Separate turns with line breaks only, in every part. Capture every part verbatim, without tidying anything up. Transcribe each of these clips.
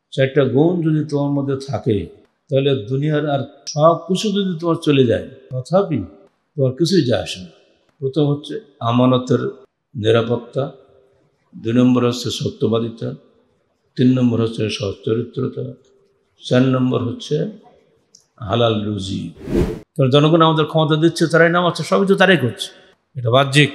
চারটা গুণ যদি তোমার মধ্যে থাকে তাহলে দুনিয়ার আর সব কিছু যদি তোমার চলে যায় তথাপি তোমার কিছুই যায় আসে না। প্রথম হচ্ছে আমানতের নিরাপত্তা, দুই নম্বর হচ্ছে সত্যবাদিতা, তিন নম্বর হচ্ছে সচ্চরিত্রতা, চার নম্বর হচ্ছে হালাল রুজি। কারণ জনগণ আমাদের ক্ষমতা দিচ্ছে, তারাই নামাচ্ছে, সবই তো তারাই করছে। এটা বাহ্যিক।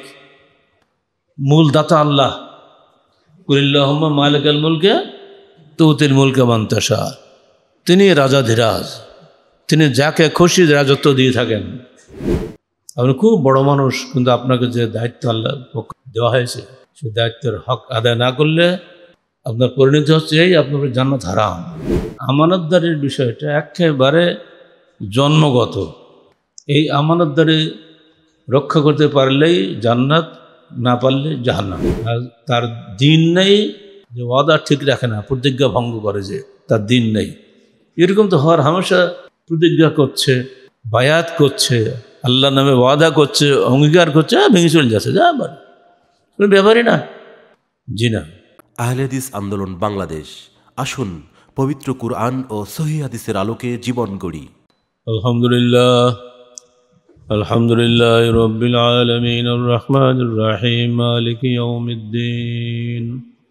মূল দাতা আল্লাহ। কুলিল্লাহুম্মা মালিকাল মুলকে তুতিল মুলকা মান তাশা। তিনি রাজাধিরাজ, তিনি যাকে খুশি রাজত্ব দিয়ে থাকেন। আপনি খুব বড় মানুষ, কিন্তু আপনাকে যে দায়িত্ব আল্লাহ দেওয়া হয়েছে সেই দায়িত্বের হক আদায় না করলে আপনার পরিণতি হচ্ছে এই আপনার জান্নাত হারাম। আমানতদারির বিষয়টা একেবারে জন্মগত। এই আমানতদারি রক্ষা করতে পারলেই জান্নাত, না পারলে জাহান্নাম। আর তার দিন নেই, যে ওয়াদা ঠিক রাখে না, প্রতিজ্ঞা ভঙ্গ করে, যে তার দিন নেই, এরকম তো হওয়ার হামেশা প্রতিজ্ঞা করছে, বায়াত করছে, আল্লাহ নামে ওয়াদা করছে, অঙ্গীকার করছে, ভেঙে চলে যাচ্ছে, যা আবার কোনো ব্যাপারই না। জি না।
আহলে হাদিস আন্দোলন বাংলাদেশ, আসুন পবিত্র কুরআন ও সহিহ হাদিসের আলোকে জীবন গড়ি।
আলহামদুলিল্লাহ আলহামদুলিল্লাহ রাব্বিল আলামিন আর রহমানির রহিম মালিকি ইয়াউমিদ্দিন।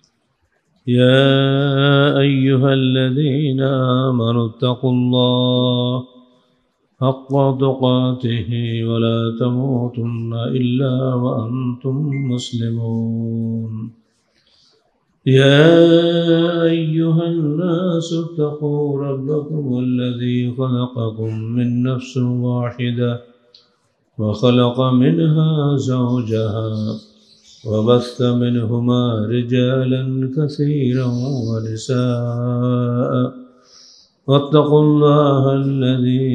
ইয়া আইয়ুহাল্লাযীনা আমানু তাকুল্লাহ হাক্কা তুকাতিহি ওয়া লা তামুতুন্না ইল্লা ওয়া আনতুম মুসলিমুন। يا أيها الناس اتقوا ربكم الذي خلقكم من نفس واحدة وخلق منها زوجها وبث منهما رجالا كثيرا ونساء واتقوا الله الذي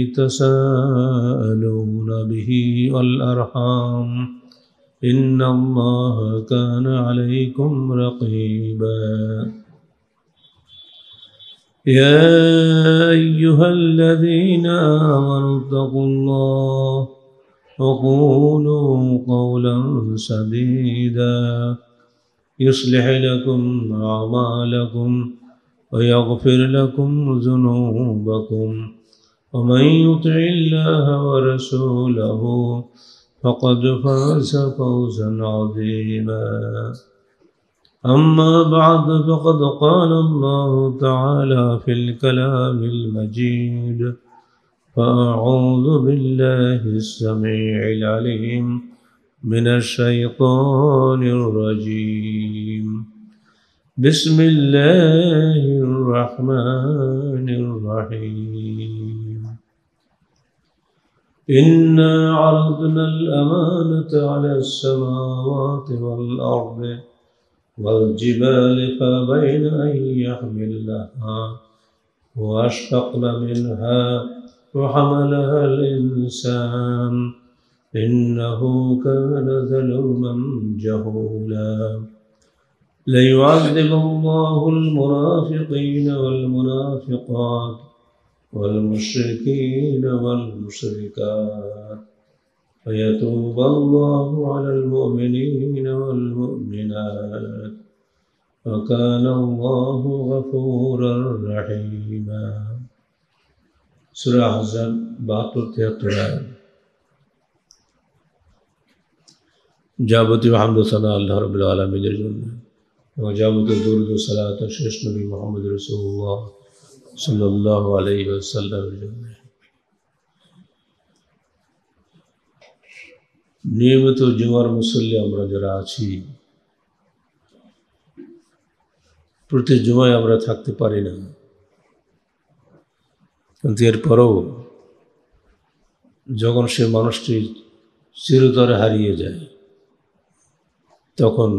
تساءلون به والأرحام إن الله كان عليكم رقيبا. يا أيها الذين آمنوا اتقوا الله وقولوا قولا سديدا يصلح لكم أعمالكم ويغفر لكم ذنوبكم ومن يطع الله ورسوله فقد فاز فوزا عظيما. أما بعد فقد قال الله تعالى في الكلام المجيد: فأعوذ بالله السميع العليم من الشيطان الرجيم. بسم الله الرحمن الرحيم. إنا عرضنا الأمانة على السماوات والأرض والجبال فأبين أن يحملنها وأشفقن منها وحملها الإنسان إنه كان ظلوما جهولا. ليعذب الله المنافقين والمنافقات والمشركين والمشركات ويتوب الله على المؤمنين والمؤمنات وكان الله غفورا رحيما. সূরা আহজাব বাহাত্তর তিয়াত্তর আয়াত। যাবতীয় হামদ ও সানা আল্লাহ রাব্বুল আলামিনের জন্য এবং যাবতীয় দরুদ ও সালাত শেষ নবী মুহাম্মদ রাসূলুল্লাহ সাল্লাল্লাহু আলাইহি ওয়াসাল্লামের জন্য। নিয়মিত জুমার মুসল্লি আমরা যারা আছি, প্রতি জুমায় আমরা থাকতে পারি না, কিন্তু এরপরেও যখন সে মানুষটি চিরতরে হারিয়ে যায়, তখন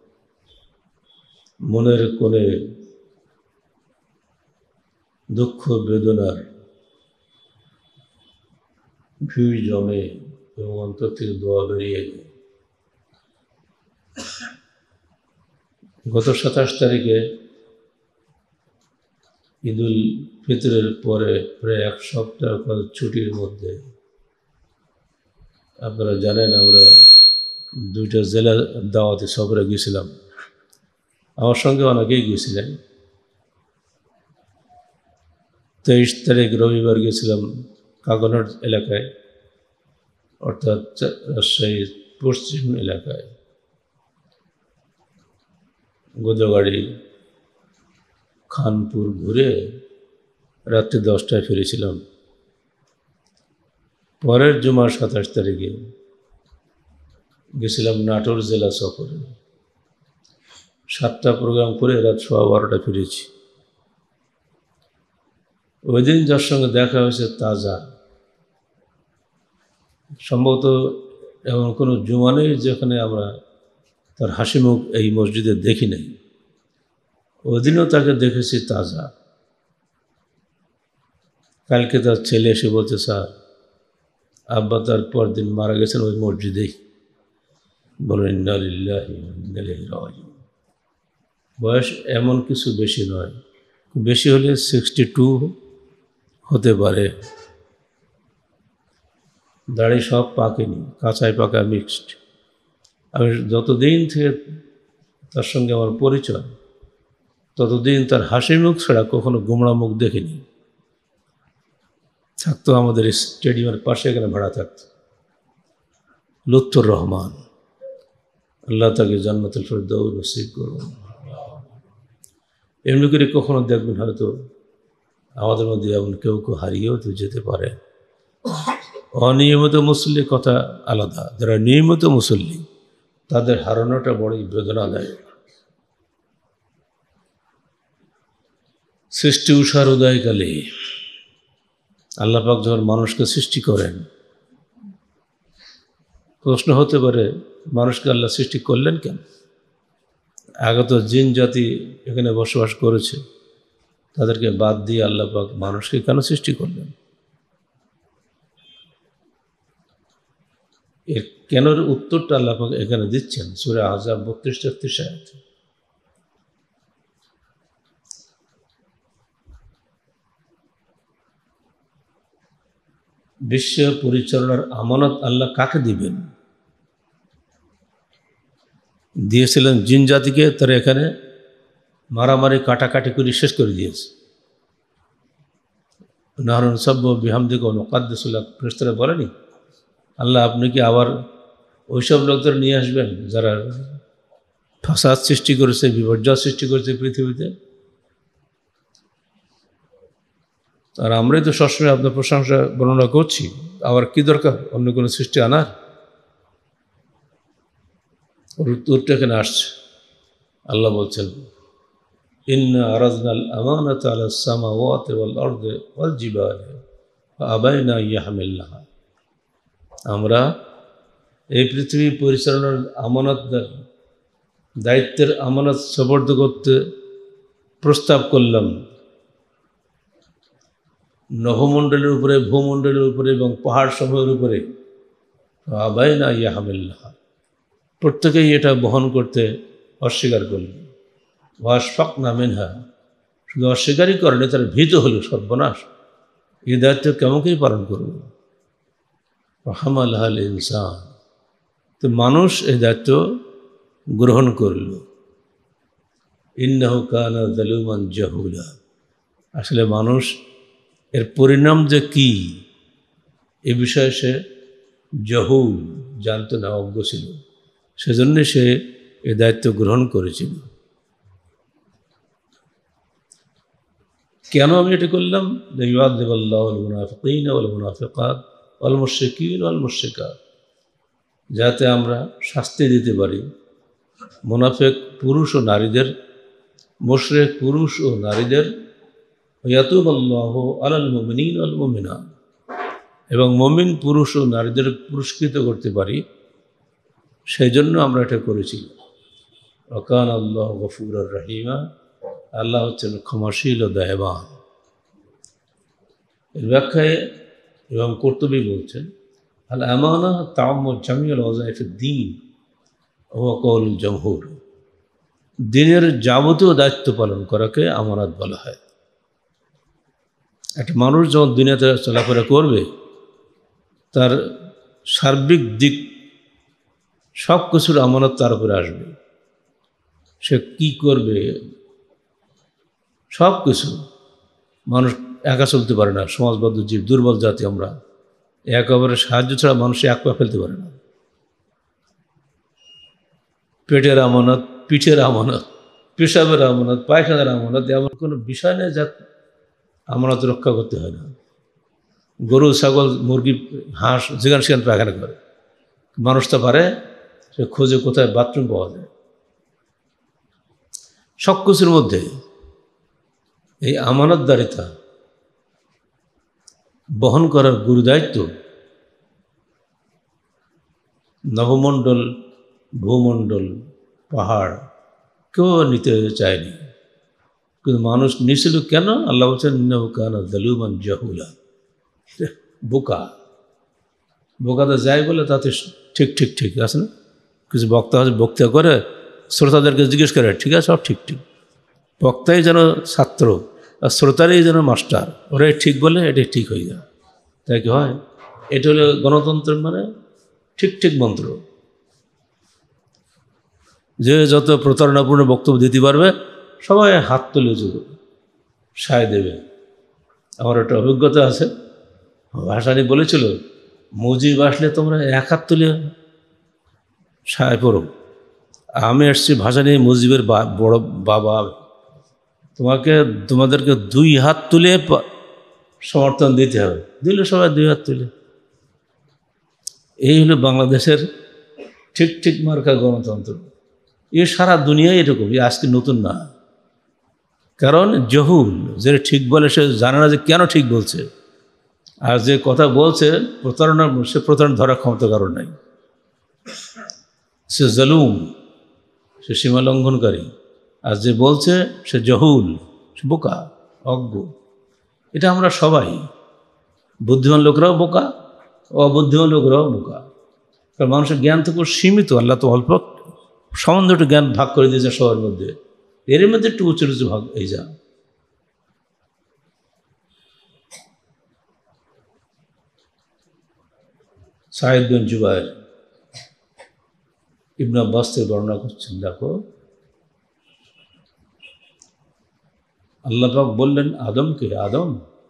মনের কোণে দুঃখ বেদনার ভিড় জমে এবং অন্তর থেকে দোয়া বেরিয়ে যায়। গত সাতাশ তারিখে ঈদুল ফিতরের পরে প্রায় এক সপ্তাহ ছুটির মধ্যে আপনারা জানেন আমরা দুইটা জেলা দাওয়াতে সফরে গিয়েছিলাম। আমার সঙ্গে অনেকেই গিয়েছিলেন। তেইশ তারিখ রবিবার গেছিলাম কাকনাট এলাকায়, অর্থাৎ রাজশাহী পশ্চিম এলাকায়, গোদাগাড়ি খানপুর ঘুরে রাত্রি দশটায় ফিরেছিলাম। পরের জুমার সাতাশ তারিখে গেছিলাম নাটোর জেলা সফরে, সাতটা প্রোগ্রাম করে রাত সোয়া বারোটা ফিরেছি। ওই দিন যার সঙ্গে দেখা হয়েছে তাজা, সম্ভবত এমন কোনো জুমা নেই যেখানে আমরা তার হাসি মুখ এই মসজিদে দেখি নাই। ওই দিনও তাকে দেখেছি তাজা। কালকে তার ছেলে এসে বলছে, স্যার আব্বা তার পর দিন মারা গেছেন ওই মসজিদেই। বলেন ইন্না লিল্লাহি ওয়া ইন্না ইলাইহি রাজিউন। বয়স এমন কিছু বেশি নয়, বেশি হলে সিক্সটি টু হতে পারে। দাড়ি সব পাকেনি, কাঁচায় পাকা মিক্সড। আমি যতদিন থেকে তার সঙ্গে আমার পরিচয়, ততদিন তার হাসি মুখ ছাড়া কখনো গোমড়া মুখ দেখিনি। থাকতো আমাদের স্টেডিয়ামের পাশে, এখানে ভাড়া থাকতো, লুৎফুর রহমান। আল্লাহ তাকে জান্নাতুল ফেরদাউস নসিব করুন। এমনি করে কখনো দেখবেন হয়তো আমাদের মধ্যে এমন কেউ কেউ হারিয়েও তো যেতে পারে। অনিয়মিত মুসল্লি কথা আলাদা, যারা নিয়মিত মুসল্লি তাদের হারানোটা বড়ই বেদনাদায়ক। সৃষ্টি উষার উদয়কালে আল্লাহ পাক যখন মানুষকে সৃষ্টি করেন, প্রশ্ন হতে পারে মানুষকে আল্লাহ সৃষ্টি করলেন কেন? আগে তো জিন জাতি এখানে বসবাস করেছে, তাদেরকে বাদ দিয়ে আল্লাহ পাক মানুষকে কেন সৃষ্টি করলেন? এর কেনর উত্তরটা আল্লাহ পাক এখানে দিচ্ছেন সূরা আহজাব বত্রিশ তেত্রিশ আয়াত। বিশ্ব পরিচালনার আমানত আল্লাহ কাকে দিবেন? দিয়েছিলেন জিন জাতিকে, তারা এখানে মারামারি কাটাকাটি করে শেষ করে দিয়েছে। নাহরুন সব্য বিহামদিকে অনুকাদ্দুসুল্লাহ ফেরেশতারা বলেনি, আল্লাহ আপনি কি আবার ওইসব লোকদের নিয়ে আসবেন যারা ফাসাদ সৃষ্টি করেছে, বিপর্যয় সৃষ্টি করেছে পৃথিবীতে? আর আমরাই তো সবসময় আপনার প্রশংসা বর্ণনা করছি, আবার কি দরকার অন্য কোনো সৃষ্টি আনার? ওর উত্তরটা এখানে আসছে। আল্লাহ বলছেন, ইন্না আরাজনাল আমানাতা আলাস সামাওয়াতি ওয়াল আরদি ওয়াল জিবালি ফাআবাইনা ইয়াহমিলনাহা। আমরা এই পৃথিবী পরিচালনার আমানত, দায়িত্বের আমানত সুপর্দ করতে প্রস্তাব করলাম নভমণ্ডলের উপরে, ভূমণ্ডলের উপরে এবং পাহাড় সমূহের উপরে। আবাইনা ইয়াহমিলনাহা, প্রত্যেকেই এটা বহন করতে অস্বীকার করল। ওয়াশফাকনা মিনহা, শুধু অস্বীকারই করেনি, তার ভীত হলো সর্বনাশ, এই দায়িত্ব কেমনকেই পালন করব। হামালাহাল ইনসান, তো মানুষ এই দায়িত্ব গ্রহণ করল। ইন্নাহু কানা যালুমান জাহুলা, আসলে মানুষ এর পরিণাম যে কি এ বিষয়ে সে জাহুল, জানত না, অজ্ঞ ছিল। সেজন্য সে এ দায়িত্ব গ্রহণ করেছিল। কেন আমি এটা করলাম? লিউআযিবাল্লাহুল মুনাফিকিনা ওয়াল মুনাফিকাত ওয়াল মুশরিকিন ওয়াল মুশরিকাত, যাতে আমরা শাস্তি দিতে পারি মুনাফিক পুরুষ ও নারীদের, মুশরিক পুরুষ ও নারীদের, ইয়াতুবাল্লাহু আলাল মুমিনিন ওয়াল মুমিনাত, এবং মুমিন পুরুষ ও নারীদের পুরস্কৃত করতে পারি। সেই জন্য আমরা এটা করেছি। ওয়াকানা আল্লাহু গফুরুর রহিমা, আল্লাহ হচ্ছেন ক্ষমাশীল ও দয়াবান। এর ব্যাখ্যায় এবং কুরতুবী বলছেন, আল আমানা তাআম্মু জামিউল ওয়াযাইফিদ দ্বীন ওয়া কওলুল জমহুর, দিনের যাবতীয় দায়িত্ব পালন করাকে আমানত বলা হয়। একটা মানুষ যখন দুনিয়াতে চলাফেরা করবে, তার সার্বিক দিক সব কিছুর আমানত তার উপরে আসবে। সে কী করবে সব কিছু। মানুষ একা চলতে পারে না, সমাজবদ্ধ জীব, দুর্বল জাতি আমরা। একেবারে সাহায্য ছাড়া মানুষ এক পা ফেলতে পারে না। পেটের আমানত, পিঠের আমানত, পেশাবের আমানত, পায়খানার আমানত, এমন কোনো বিষয় নেই যা আমানত রক্ষা করতে হয় না। গরু, ছাগল, মুরগি, হাঁস যেখানে সেখানে পায়খানা করে, মানুষ তো পারে, সে খোঁজে কোথায় বাথরুম পাওয়া যায়। সব কিছুর মধ্যে এই আমানতদারিতা বহন করার গুরুদায়িত্ব নবমণ্ডল, ভূমণ্ডল, পাহাড় কেউ নিতে চায়নি, কিন্তু মানুষ নিছিল কেন? আল্লাহ বলছেন ইন্নাহু যালুমান জাহুলা, বোকা। বোকাতে যাই বলে তাতে ঠিক ঠিক ঠিক আছে না? কিছু বক্তা আছে, বক্তা করে শ্রোতাদেরকে জিজ্ঞেস করে, ঠিক আছে সব ঠিক ঠিক। বক্তাই যেন ছাত্র আর শ্রোতারই যেন মাস্টার, ওরাই ঠিক বলে এটাই ঠিক হয়ে যায়। তাই কি হয়? এটা হলো গণতন্ত্রের মানে ঠিক ঠিক মন্ত্র। যে যত প্রতারণাপূর্ণ বক্তব্য দিতে পারবে সবাই হাত তুলে সায় দেবে। আমার একটা অভিজ্ঞতা আছে, ভাসানী বলেছিল, মুজিব আসলে তোমরা এক হাত তুলে সায় পড়ো। আমি এসছি ভাসানী মুজিবের বড় বাবা, তোমাকে তোমাদেরকে দুই হাত তুলে সমর্থন দিতে হবে। দিলে সবাই দুই হাত তুলে। এই হলো বাংলাদেশের ঠিক ঠিক মার্কা গণতন্ত্র। এ সারা দুনিয়ায় এরকম, এ আজকে নতুন না। কারণ জহুল, যে ঠিক বলে সে জানে না যে কেন ঠিক বলছে, আর যে কথা বলছে প্রতারণার, সে প্রতারণা ধরার ক্ষমতা কারণ নাই। সে জালুম, সে সীমা লঙ্ঘনকারী। আর যে বলছে সে জহুল, সে বোকা, অজ্ঞ। এটা আমরা সবাই, বুদ্ধিমান লোকরাও বোকা, অবুদ্ধিমান লোকরাও বোকা। কারণ মানুষের জ্ঞান তো খুব সীমিত। আল্লাহ তো অল্প সামান্য একটু জ্ঞান ভাগ করে দিয়েছে সবার মধ্যে, এর মধ্যে একটু উঁচু উঁচু ভাগ এই যা। সাঈদ বিন জুবায়ের ইবনে আব্বাস থেকে বর্ণনা করছেন, দেখো আল্লাহ পাক বললেন আদমকে, আদম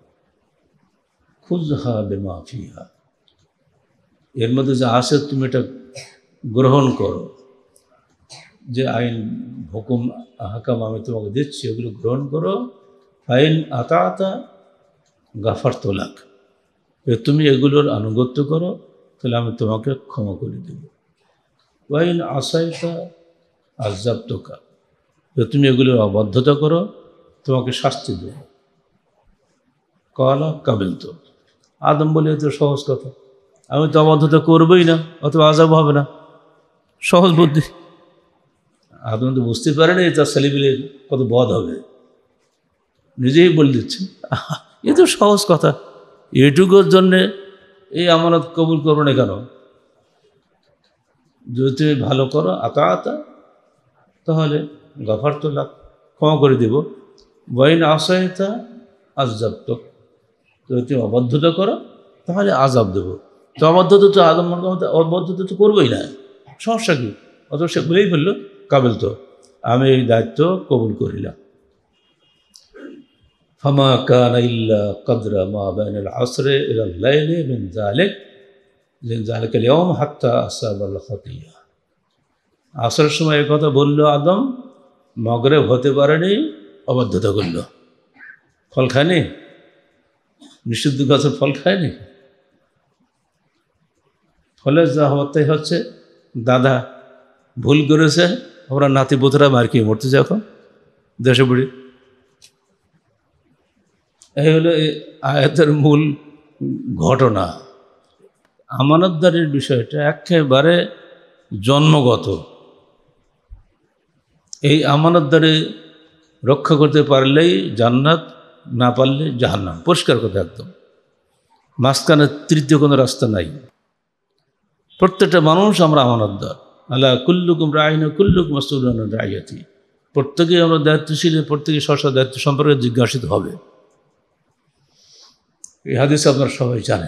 খুযহা বিমা ফিহা, এর মধ্যে যা আছে তুমি এটা গ্রহণ করো। যে আইন, হুকুম, আহকাম আমি তোমাকে দিচ্ছি ওগুলো গ্রহণ করো। ফাইন আতাতা গাফারতু লাক, তুমি এগুলোর আনুগত্য করো তাহলে আমি তোমাকে ক্ষমা করে দেব। ওয়াইন আসাইতা আযাবতুকা, তুমি এগুলোর অবাধ্যতা করো তোমাকে শাস্তি দেব। ক্বালা কাবিলতু, আদম বলে তো সহজ কথা, আমি তো অবাধ্যতা করবই না, অথবা আযাব হবে না, সহজ বুদ্ধি। আদম তো বুঝতে পারেনি তার ছেলেপিলে কত বদ হবে, নিজেই বলে দিচ্ছে এ তো সহজ কথা, এটুকুর জন্যে এই আমানত কবুল করবো না কেন? যদি তুমি ভালো করো আতা আতা তাহলে গাফারতু লাক, ক্ষমা করে দেব। ওয়াইন আসাইতা আযাবতুক, যদি তুমি অবাধ্যতা করো তাহলে আযাব দেবো। তো অবাধ্যতা তো আদম অবাধ্যতা তো করবোই না, সমস্যা কী? অত সে বলেই বললো কাবিল তো, আমি এই দায়িত্ব কবুল করিলাম। ফামা কানা ইল্লা কদরা মা বাইনাল আসরি ইলাল লাইলি মিন যালিক মিন যালিকাল ইয়াওম হাত্তা আসাবাল খাতিয়া। আসরের সময় এই কথা বলল আদম, মাগরিব হতে পারেনি, অবাধ্যতা করল, ফল খায়নি, নিষিদ্ধ গাছের ফল খায়নি। ফলে যা হতেই হচ্ছে, দাদা ভুল করেছে, আমরা নাতি পুতরা মার খেয়ে মরতেছে এখন দেশে বুড়ি। এই হলো এই আয়াতের মূল ঘটনা। আমানতদারির বিষয়টা একেবারে জন্মগত। এই আমানতদারি রক্ষা করতে পারলেই জান্নাত, না পারলে জাহান্নাম, পরিষ্কার কথা একদম। মাঝখানে তৃতীয় কোনো রাস্তা নাই। প্রত্যেকটা মানুষ আমরা আমানতদার। আল্লাহ কুল্লুকুম রাইন কুল্লুকুম মাসউলুন আন রাইয়াতি, প্রত্যেকেই আমরা দায়িত্বশীল, প্রত্যেকে স্ব দায়িত্ব সম্পর্কে জিজ্ঞাসিত হবে। এই হাদিস আপনারা সবাই জানেন।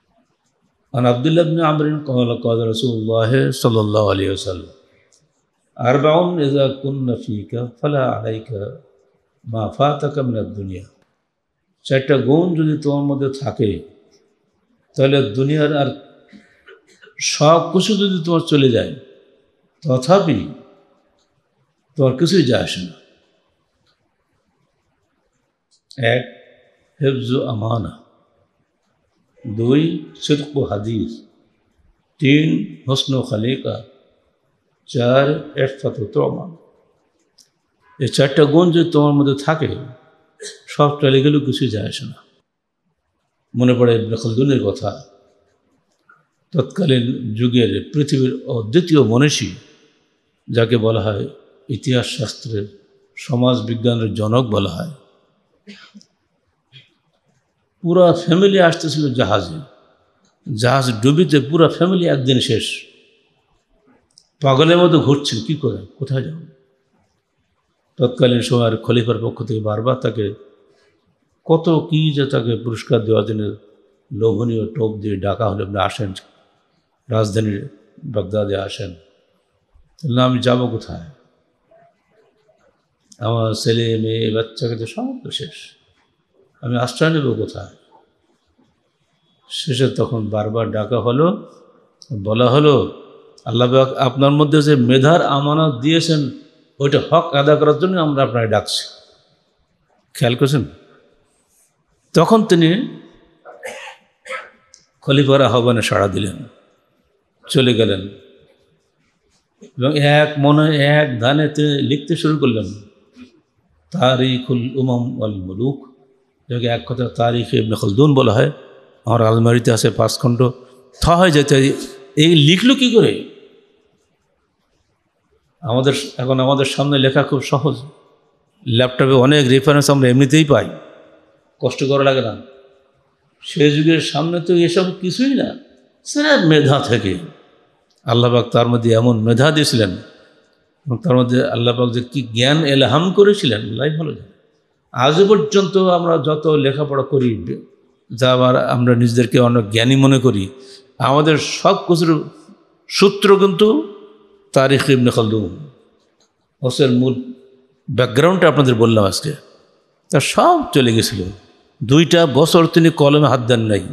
عن عبد الله بن عمرو قال قال رسول الله صلى الله عليه وسلم আরবাউন ইযা কুন্না ফীকা ফালা আলাইকা মা ফাতাকা মিনাদ দুনিয়া। চারটা গুণ যদি তোমার মধ্যে থাকে তাহলে দুনিয়ার আর সব কিছু যদি তোমার চলে যায় তথাপি তোমার কিছুই যায় আসে না। এক, হিফজু আমানা। দুই, সিদক হাদিস। তিন, হুসন খলিকা। চার, ইফাত তুমা। এই চারটা গুণ যদি তোমার মধ্যে থাকে সব চলে গেলেও কিছুই যায় আসে না। মনে পড়ে ইবনে খালদুনের কথা, তৎকালীন যুগের পৃথিবীর অদ্বিতীয় মনীষী, যাকে বলা হয় ইতিহাস শাস্ত্রের সমাজ বিজ্ঞানের জনক বলা হয়। পুরা ফ্যামিলি আসতেছিল জাহাজে, জাহাজ ডুবিতে পুরা ফ্যামিলি একদিন শেষ। পাগলের মতো ঘুরছেন, কী করে, কোথায় যাও। তৎকালীন সময়ের খলিফার পক্ষ থেকে বারবার তাকে কত কী যে তাকে পুরস্কার দেওয়ার জন্য লোভনীয় টোপ দিয়ে ডাকা হলে আপনি আসেন, রাজধানীর বাগদাদে আসেন। না, আমি যাব কোথায়, আমার ছেলে মেয়ে বাচ্চাকে তো সব তো শেষ, আমি আশ্রয় নেব কোথায়। শেষে তখন বারবার ডাকা হলো, বলা হলো আল্লাহ আপনার মধ্যে যে মেধার আমানত দিয়েছেন ওইটা হক আদা করার জন্য আমরা আপনাকে ডাকছি। খেয়াল করছেন? তখন তিনি খলিফার আহ্বানে সাড়া দিলেন, চলে গেলেন এবং এক মনে এক ধানে তিনি লিখতে শুরু করলেন তারিখুল উমাম ওয়াল মুলুক, যাকে এক কথা তারিখে ইবনে খালদুন বলা হয়। আমার আলমারিতে আছে পাঁচ খণ্ড, থা হয়ে যেতে এই লিখলো কী করে। আমাদের এখন আমাদের সামনে লেখা খুব সহজ, ল্যাপটপে অনেক রেফারেন্স আমরা এমনিতেই পাই, কষ্ট করা লাগে না। সেই যুগের সামনে তো এসব কিছুই না, সেটা মেধা থেকে আল্লাহ পাক তার মধ্যে এমন মেধা দিয়েছিলেন এবং তার মধ্যে আল্লাহ পাক যে কী জ্ঞান এলহাম করেছিলেন আল্লাহ ভালো জানে। আজও পর্যন্ত আমরা যত লেখাপড়া করি, যা আবার আমরা নিজেদেরকে অনেক জ্ঞানী মনে করি, আমাদের সব কিছুর সূত্র কিন্তু তারিখ ইবনে খালদুন। ওসের মূল ব্যাকগ্রাউন্ডটা আপনাদের বললাম আজকে, তার সব চলে গেছিল। দুইটা বছর তিনি কলমে হাত দেন নাই।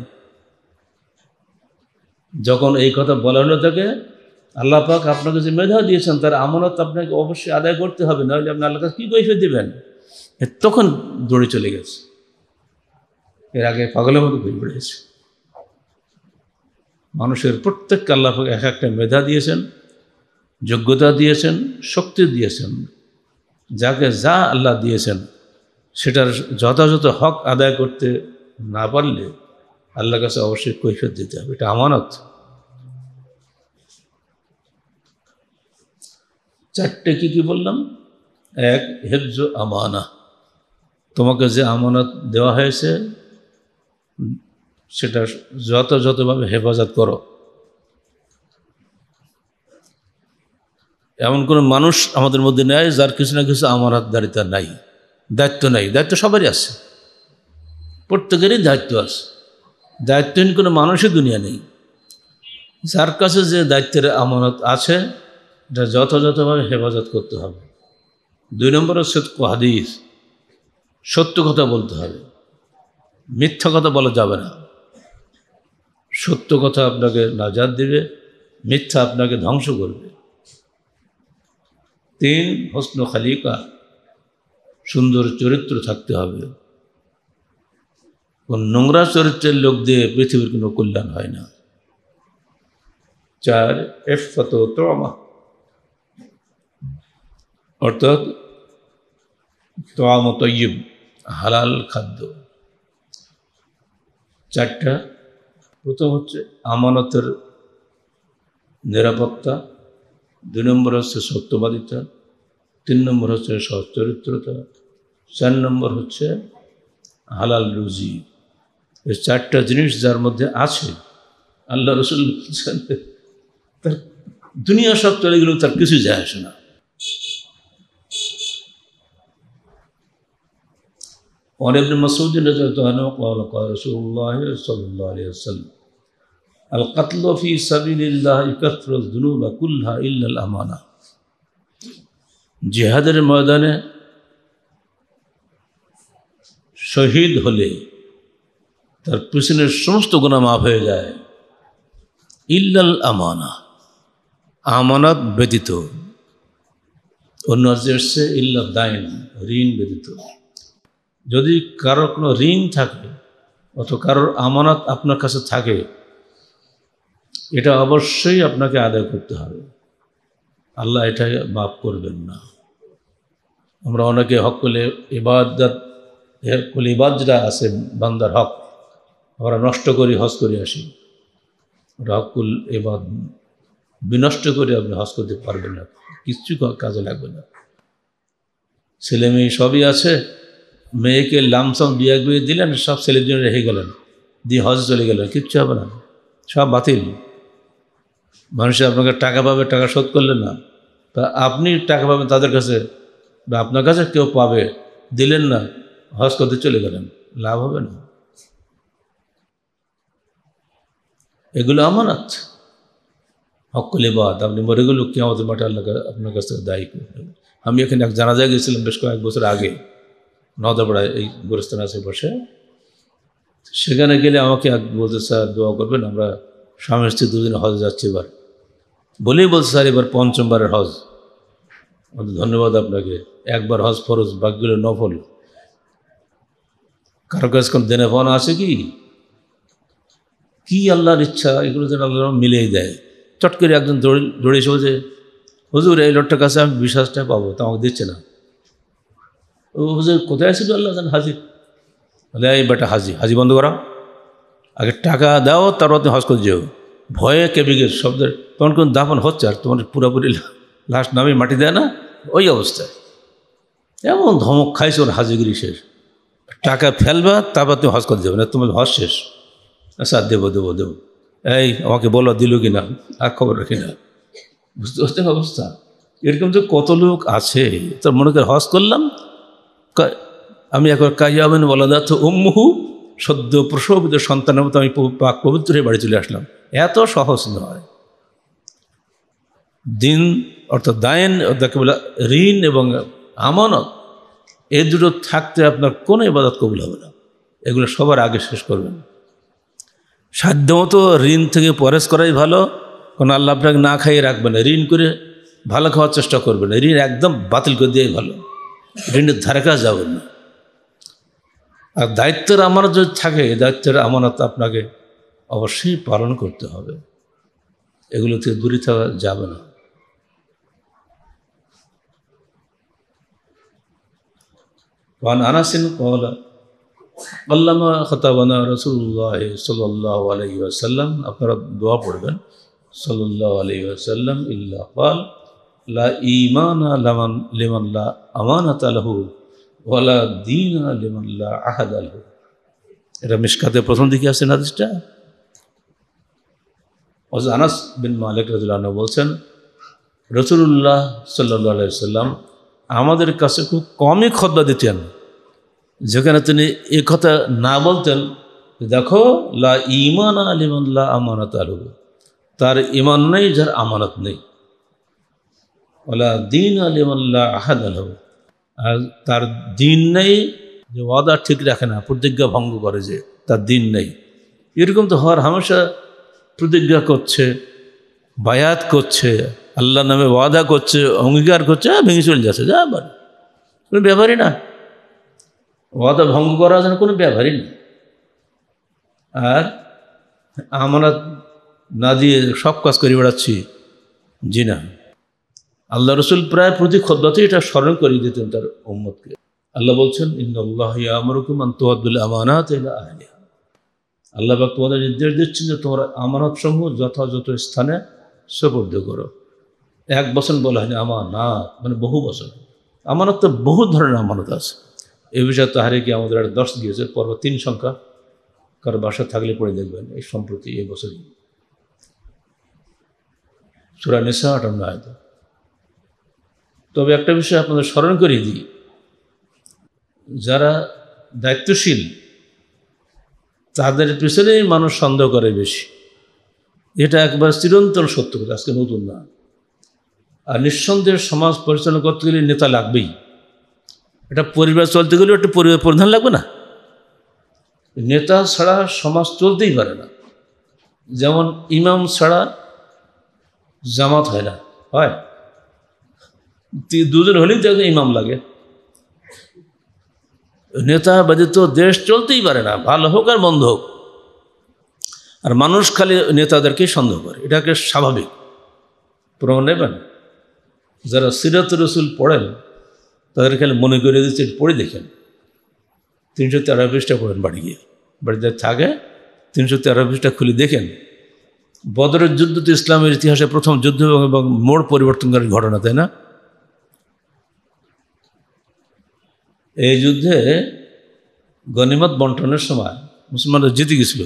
যখন এই কথা বলা হলো তাকে, আল্লাহ পাক আপনাকে যে মেধা দিয়েছেন তার আমানত আপনাকে অবশ্যই আদায় করতে হবে, নাহলে আপনি আল্লাহ কাছে কী কৈফিয়ত দেবেন। তখন দৌড়ে চলে গেছে, এর আগে পাগলের মতো ঘুরে বেড়েছে। মানুষের প্রত্যেককে আল্লাহ পাক এক একটা মেধা দিয়েছেন, যোগ্যতা দিয়েছেন, শক্তি দিয়েছেন। যাকে যা আল্লাহ দিয়েছেন সেটার যথাযথ হক আদায় করতে না পারলে আল্লাহর কাছে অবশ্যই কৈফিয়ত দিতে হবে, এটা আমানত। চারটে কী কী বললাম? এক, হিফজ আমানা, তোমাকে যে আমানত দেওয়া হয়েছে সেটা যথাযথভাবে হেফাজত করো। এমন কোনো মানুষ আমাদের মধ্যে নেই যার কিছু না কিছু আমানতদারিতা নাই, দায়িত্ব নাই। দায়িত্ব সবারই আছে, প্রত্যেকেরই দায়িত্ব আছে। দায়িত্বহীন কোনো মানুষই দুনিয়া নেই। যার কাছে যে দায়িত্বের আমানত আছে এটা যথাযথভাবে হেফাজত করতে হবে। দুই নম্বর হচ্ছে হাদিস, সত্য কথা বলতে হবে, মিথ্যা কথা বলা যাবে না। সত্য কথা আপনাকে নাজাত দেবে, মিথ্যা আপনাকে ধ্বংস করবে। তিন, হুসন খলিকা, সুন্দর চরিত্র থাকতে হবে। কোন নোংরা চরিত্রের লোক দিয়ে পৃথিবীর কোনো কল্যাণ হয় না। চার, ইফাত তুমা, অর্থাৎ তুআম তাইয়্যিব, হালাল খাদ্য। চারটা, প্রথম হচ্ছে আমানতের নিরাপত্তা, দুই নম্বর হচ্ছে সত্যবাদিতা, তিন নম্বর হচ্ছে সচ্চরিত্রতা, চার নম্বর হচ্ছে হালাল রুজি। এই চারটা জিনিস যার মধ্যে আছে, আল্লাহ রসুল তার দুনিয়া সব চলে গেলেও তার কিছু যায় আসে না। وعن ابن مسعود رضي الله عنه قال قال رسول الله صلى الله عليه وسلم القتل في سبيل الله يكفر الذنوب كلها إلا الأمانة জিহাদের ময়দানে শহীদ হলে তার পিছনের সমস্ত গুনাহ মাফ হয়ে যায়, ইল্লাল আমানা, আমানত ব্যতীত। অন্য অর্থে এসছে ইল্লা দাইন, ঋণ ব্যতীত। যদি কারোর কোনো ঋণ থাকে অথবা কারোর আমানত আপনার কাছে থাকে, এটা অবশ্যই আপনাকে আদায় করতে হবে, আল্লাহ এটা মাফ করবেন না। আমরা অনেকে হককুল ইবাদত, হককুল ইবাদ যেটা আছে বান্দার হক, আমরা নষ্ট করি, হজ করে আসি। ওটা হককুল ইবাদ বিনষ্ট করে আপনি হজ করতে পারবেন না, কিচ্ছু কাজে লাগবে না। ছেলে মেয়ে সবই আছে, মেয়েকে লামসাম বিয়ে বিয়ে দিলেন, সব ছেলের জন্য রেখে গেলেন, দিয়ে হজ চলে গেলেন, কিচ্ছু হবে না, সব বাতিল। মানুষে আপনাকে টাকা পাবে, টাকা শোধ করলেন না, তা আপনি টাকা পাবেন তাদের কাছে, বা আপনার কাছে কেউ পাবে, দিলেন না, হজ করতে চলে গেলেন, লাভ হবে না। এগুলো আমানত, হককুল ইবাদ। আপনি মরে গেল কিয়ামতের মাঠে আল্লাহ আপনার কাছ থেকে দায়ী করবেন। আমি এখানে এক জানাজায় গেছিলাম বেশ কয়েক বছর আগে, নদাপাড়ায়, এই গোরস্থান আছে বসে। সেখানে গেলে আমাকে এক বলতে, স্যার দোয়া করবেন, আমরা স্বামী স্ত্রী দুদিন হজ যাচ্ছি এবার। বলেই বলছে, স্যার এবার পঞ্চমবারের হজ। ধন্যবাদ আপনাকে। একবার হজ ফরজ, বাকিগুলো নফল। কারো কাছে কোন দেনে পাওনা আছে কি? কি আল্লাহর ইচ্ছা, এগুলো যেন আল্লাহ মিলেই দেয়। চট করে একজন দৌড়ে দৌড়ে এসে বলছে, হুজুর এই লোকটার কাছে আমি বিশ হাজার টাকা পাবো, তা আমাকে দিচ্ছে না। ও হুজুর কোথায় ছিল আল্লাহ জান, হাজি। বলে এই বেটা হাজি, হাজি বন্ধ করা, আগে টাকা দাও, তারপর তুমি হজ করে যেও। ভয়ে কেঁপে গেছে শব্দের, তখন কোন দাফন হচ্ছে, আর তোমার পুরোপুরি লাশ নামে মাটি দেয় না, ওই অবস্থায়। এমন ধমক খাইছে ওর হাজিগিরি শেষ। টাকা ফেলবা, তারপর তুমি হজ করে যাবে না, তোমার হজ শেষ। আচ্ছা দেবো দেবো দেবো, এই আমাকে বলো দিল কি না, আর খবর রাখি না। বুঝতে পারছেন অবস্থা? এরকম যে কত লোক আছে, তোর মনে করে হজ করলাম, আমি একবার কাইয়ামেন বলা যাচ্ছে উম্মুহু, সদ্য প্রসবিত সন্তানের মতো আমি পাক পবিত্র হয়ে বাড়ি চলে আসলাম। এত সহজ নয়। দিন অর্থাৎ দায়েন, তাকে বলে ঋণ এবং আমানত, এই দুটো থাকতে আপনার কোনো ইবাদত কবুল হবে না। এগুলো সবার আগে শেষ করবেন। সাধ্যমতো ঋণ থেকে পরেজ করাই ভালো, কারণ আল্লাহ আপনাকে না খাইয়ে রাখবেন না। ঋণ করে ভালো খাওয়ার চেষ্টা করবেন, ঋণ একদম বাতিল করে দিয়েই ভালো, ঋণের ধারে কাছে যাবেন না। আর দায়িত্বের আমানত যদি থাকে, দায়িত্বের আমানত আপনাকে অবশ্যই পালন করতে হবে, এগুলো থেকে দূরে থাকা যাবে না। ওয়ান আনাসিন ক্বালা আল্লামা খাতাবানা রাসূলুল্লাহ সাল্লাল্লাহু আলাইহি ওয়াসাল্লাম, আপনারা দোয়া পড়বেন, সাল্লাল্লাহু আলাইহি ওয়াসাল্লাম, ইল্লা ক্বাল লা ঈমানা লিমান লিমান লা আমানাতা লাহু ওয়ালা দীনা লিমান লা আহাদা লাহু। এটা মিশকাতের প্রথম দিকে আছে হাদিসটা। হযরত আনাস বিন মালিক রাদিয়াল্লাহু আনহু বলছেন, রাসূলুল্লাহ সাল্লাল্লাহু আলাইহি ওয়াসাল্লাম আমাদের কাছে খুব কমই খুতবা দিতেন, যেখানে তিনি এই কথা না বলতেন, দেখো লা ঈমানা লিমান লা আমানাতা লাহু, তার ঈমান নেই যার আমানত নেই, ওয়ালা দীনা লিমান লা আহাদা লাহু, আর তার দিন নেই যে ওয়াদা ঠিক রাখে না, প্রতিজ্ঞা ভঙ্গ করে, যে তার দিন নেই। এরকম তো হওয়ার হামেশা প্রতিজ্ঞা করছে, বায়াত করছে, আল্লাহ নামে ওয়াদা করছে, অঙ্গীকার করছে, ভেঙে চলে যাচ্ছে, যা আবার কোনো ব্যাপারই না। ওয়াদা ভঙ্গ করার জন্য কোনো ব্যাপারই নেই। আর আমানত না দিয়ে সব কাজ করে বেড়াচ্ছি, জি না। আল্লাহ রসুল প্রায় প্রতি খুতবাতে এটা স্মরণ করিয়ে দিতেন তার উম্মতকে। আল্লাহ বলছেন, ইন্নাল্লাহা ইয়া'মুরুকুম আন তুআদ্দুল আমানাতি ইলা আহলিহা। আল্লাহ পাক তোমাদের নির্দেশ দিচ্ছেন যে তোমরা আমানত সমূহ যথাযথ স্থানে সুপর্দ করো। এক বছর বলা হয়নি আমানত, মানে বহু বছর। আমানত তো বহু ধরনের আমানত আছে। এই বিষয়ে তাহরিকে আমাদের একটা দর্শ দিয়েছে, পর্ব তিন সংখ্যা, কারো বাসা থাকলে পড়ে দেখবেন, এই সম্প্রতি এই বছরই সূরা নিসা আটান্ন আয়াত। তবে একটা বিষয় আপনাদের স্মরণ করিয়ে দিই, যারা দায়িত্বশীল তাদের পিছনেই মানুষ সন্দেহ করে বেশি। এটা একবার চিরন্তন সত্য কথা, আজকে নতুন না। আর নিঃসন্দেহে সমাজ পরিচালনা করতে গেলে নেতা লাগবেই। এটা পরিবার চলতে গেলেও একটা পরিবার প্রধান লাগবে না? নেতা ছাড়া সমাজ চলতেই পারে না। যেমন ইমাম ছাড়া জামাত হয় না, হয়? দুজন হলেই তো ইমাম লাগে। নেতা ব্যতীত দেশ চলতেই পারে না, ভালো হোক আর মন্দ হোক। আর মানুষ খালি নেতাদেরকেই সন্দেহ করে, এটাকে স্বাভাবিক। প্রমাণ নেবেন? যারা সিরাত রসুল পড়েন তাদের খালি মনে করে দিচ্ছে, পড়ে দেখেন। তিনশো তেরো পৃষ্ঠা পড়েন বাড়ি গিয়ে, বাড়িতে থাকে তিনশো তেরো পৃষ্ঠা খুলে দেখেন। বদরের যুদ্ধ তো ইসলামের ইতিহাসে প্রথম যুদ্ধ এবং মোড় পরিবর্তনকারী ঘটনা, তাই না? এই যুদ্ধে গনিমত বন্টনের সময় মুসলমানরা জিতে গেছিল,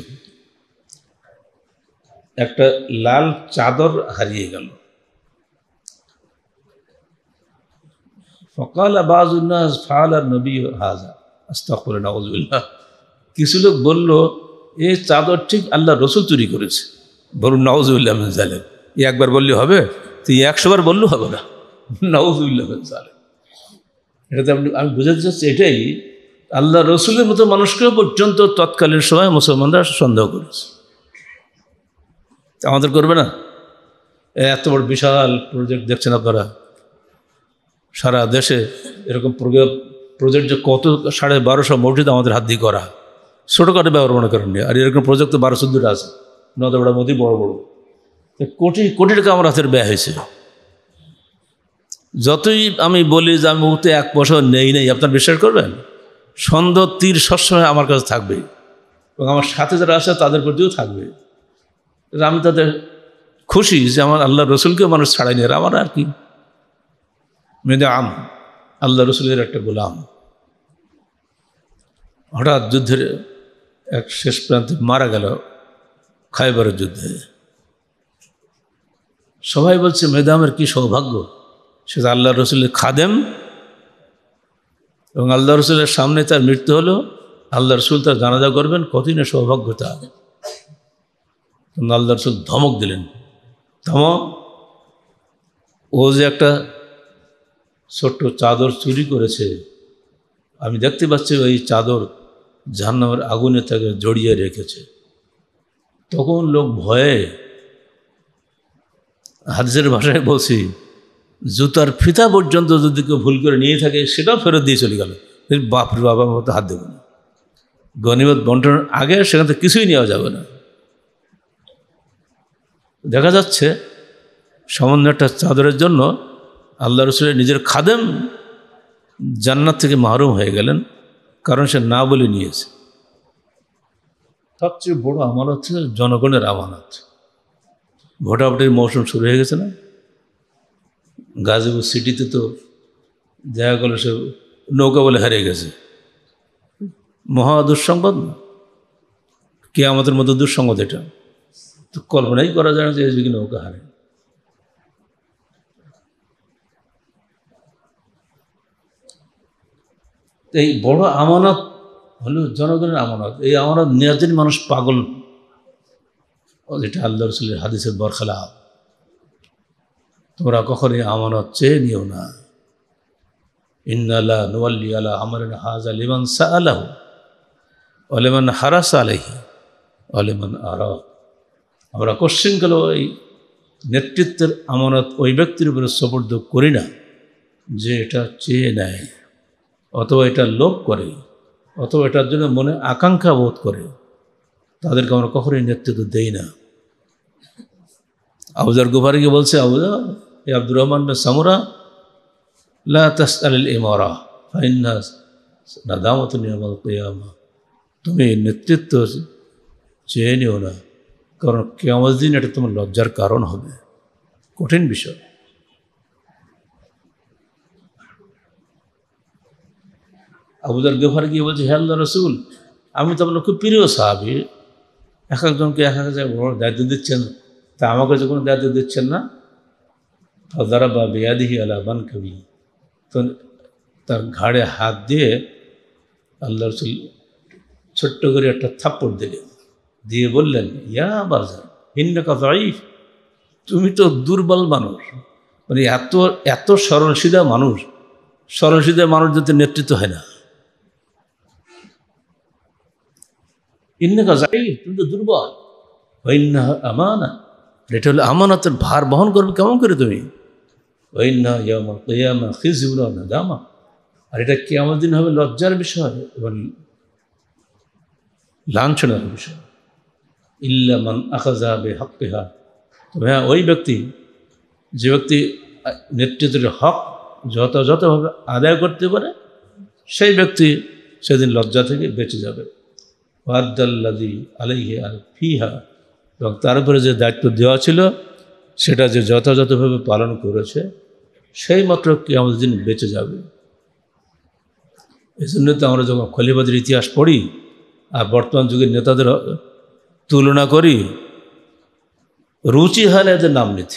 একটা লাল চাদর হারিয়ে গেল। ফকাল আবাজুন্নাস ফাআল নবী হাযা আস্তাগফিরুল্লাহ নাউযুবিল্লাহ। কিছু লোক বলল, এই চাদর ঠিক আল্লাহ রসুল চুরি করেছে। বলুন নাউযুবিল্লাহ মিন যালিক। একবার বললে হবে? তুই একশো বার বললেও হবে না। নাউযুবিল্লাহ মিন যালিক। এটাতে আপনি, আমি বোঝাতে চাচ্ছি এটাই, আল্লাহ রসুলের মতো মানুষকেও পর্যন্ত তৎকালীন সময় মুসলমানরা সন্দেহ করেছে। আমাদের করবে না? এত বড় বিশাল প্রজেক্ট দেখছেন আপনারা, সারা দেশে এরকম প্রজেক্ট যে কত, সাড়ে বারোশো মসজিদ আমাদের হাত দিয়ে করা, ছোটোখাটো ব্যবহার মনে করেননি। আর এরকম প্রজেক্ট তো বারো চোদ্দোটা আছে, নদবড়ার মধ্যেই বড় বড়, কোটি কোটি টাকা আমার হাতের ব্যয় হয়েছে। যতই আমি বলি যে আমি মুহূর্তে এক পয়সা নেই নেই, আপনার বিশ্বাস করবেন? সন্দেহ তীর সবসময় আমার কাছে থাকবে এবং আমার সাথে যারা আছে তাদের প্রতিও থাকবে। আমি তাদের খুশি যে আমার আল্লাহ রসুলকেও মানুষ ছাড়াই নিয়ে, আমার আর কি, মেয়েদে আম আল্লাহ রসুলের একটা গোলাম। হঠাৎ যুদ্ধের এক শেষ প্রান্তে মারা গেল, খায়বারের যুদ্ধে। সবাই বলছে মেদামের কি সৌভাগ্য, সে আল্লাহ রসুলের খাদেম এবং আল্লাহ রসুলের সামনে তার মৃত্যু হলো, আল্লাহ রসুল তার জানাজা করবেন, কতই না সৌভাগ্যতা। আল্লাহ রসুল ধমক দিলেন। ধমক? ও যে একটা ছোট্ট চাদর চুরি করেছে, আমি দেখতে পাচ্ছি ওই চাদর জাহান্নামের আগুনে তাকে জড়িয়ে রেখেছে। তখন লোক ভয়ে, হাদিসের ভাষায় বলছি, জুতার ফিতা পর্যন্ত যদি কেউ ভুল করে নিয়ে থাকে সেটাও ফেরত দিয়ে চলে গেল। বাপরে বাবা, মতো হাত দেবে না। গনিমত বন্টনের আগে সেখান থেকে কিছুই নেওয়া যাবে না। দেখা যাচ্ছে সামান্য একটা চাদরের জন্য আল্লাহ রসুলের নিজের খাদেম জান্নাত থেকে মাহরুম হয়ে গেলেন, কারণ সে না বলে নিয়েছে। সবচেয়ে বড় আমানত হচ্ছে জনগণের আমানত। ভোটাভুটির মৌসুম শুরু হয়ে গেছে না? গাজীপুর সিটিতে তো দেখা গেল সে নৌকা বলে হারিয়ে গেছে। মহা দুঃসংবাদ না? কে আমাদের মতো দুঃসংবাদ এটা তো কল্পনাই করা যায় না যে এই নৌকা হারে। এই বড় আমানত হলো জনগণের আমানত। এই আমানত নেওয়ার জন্য মানুষ পাগল, যেটা আল্লাহ রসুলের হাদিসের বরখেলাফ। তোমরা কখনো এই আমানত চেয়ে নিও না। ইন্নাল্লাহ নুওয়াল্লি আলা আমরিন হাযা লিমান সাআলাহু ওয়া লিমান হারাসা আলাইহি ওয়া লিমান আরা। আমরা কোশ্চিনকালে ওই নেতৃত্বের আমানত ওই ব্যক্তির উপরে সুপর্দ করি না যে এটা চেয়ে নেয়, অথবা এটা লোভ করে, অথবা এটার জন্য মনে আকাঙ্ক্ষা বোধ করে। তাদেরকে আমরা কখনোই নেতৃত্ব দেই না। আবুজার গুফারিকে বলছে, আবুজা এ আব্দুর রহমান বিন সামুরা, লা তাসআলিল ইমারা ফাইন্না নাদামাতুন ইয়াউমাল কিয়ামা। তুমি নেতৃত্ব চেয়ে নিও না, কারণ কিয়ামতের দিন এটা তোমার লজ্জার কারণ হবে। কঠিন বিষয়। আবুজার গুফারি গিয়ে বলছে, হে আল্লাহর রাসূল, আমি তো আপনার খুব প্রিয় সাহাবী, এক একজনকে এক এক জায়গায় দায়িত্ব দিচ্ছেন, তা আমাকে যে কোনো দায়িত্ব দিচ্ছেন না। ফাদারাবা বিয়াদিহি আলা মানকাবি, তো তার ঘাড়ে হাত দিয়ে আল্লাহ রাসূল ছোট্ট করে একটা থাপ্পড় দিলেন, দিয়ে বললেন, ইয়া বাজার ইন্নাকা যায়ীফ, তুমি তো দুর্বল মানুষ, মানে এত এত সরলসিধা মানুষ, সরলসিধা মানুষ যাতে নেতৃত্ব হয় না। ইন্নাকা যায়ীফ, তুমি তো দুর্বল। ওয়া ইন্নাহা আমানা, এটা হলো আমানতের ভার বহন করবে কেমন করে তুমি। ওয়া ইন্নাহা ইয়াউমাল কিয়ামা খিজয়ুন ওয়া নাদামা, আর এটা কিয়ামত দিন হবে লজ্জার বিষয় এবং লাঞ্ছনার বিষয়। ইল্লা মান আখাযা বিহাক্কিহা, তবে হ্যাঁ ওই ব্যক্তি, যে ব্যক্তি নেতৃত্বের হক যথাযথভাবে আদায় করতে পারে, সেই ব্যক্তি সেদিন লজ্জা থেকে বেঁচে যাবে। ওয়াদ্দাল্লাযী আলাইহি আল ফিহা, এবং তার উপরে যে দায়িত্ব দেওয়া ছিল সেটা যে যথাযথভাবে পালন করেছে, সেই মাত্র কিয়ামত দিন বেঁচে যাবে। এই জন্য তো আমরা যখন খলিফাদের ইতিহাস পড়ি আর বর্তমান যুগের নেতাদের তুলনা করি, রুচি হয় না এদের নাম নিতে।